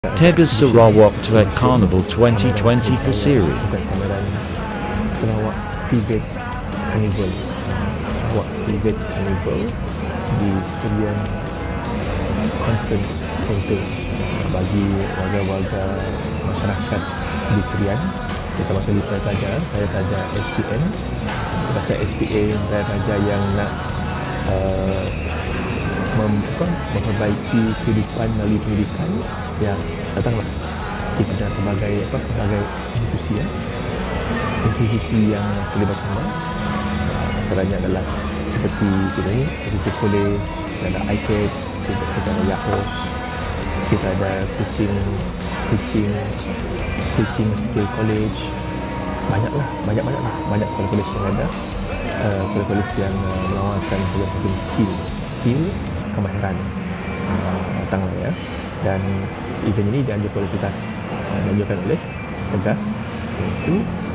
Tegas Sarawak Trek Carnival 2020 for Siri. Pameran Sarawak Tibet Carnival. Sarawak Tibet Carnival di Serian Conference Center bagi warga-warga masyarakat di Serian. Kita masuk di Pelataja, saya taja SPM. Pasal SPA Pelataja yang nak memperbaiki kehidupan melalui pendidikan, ya datanglah. Kita ada pelbagai institusi yang terlibat sama. Antaranya adalah seperti kita ni, seperti College, kita ada ICAX, kita ada Yahos, kita ada Kuching Skill College, banyak college yang ada, college yang menawarkan pelbagai skill kemahiran. Datanglah ya. Dan event ini dianjurkan oleh Tegas, itu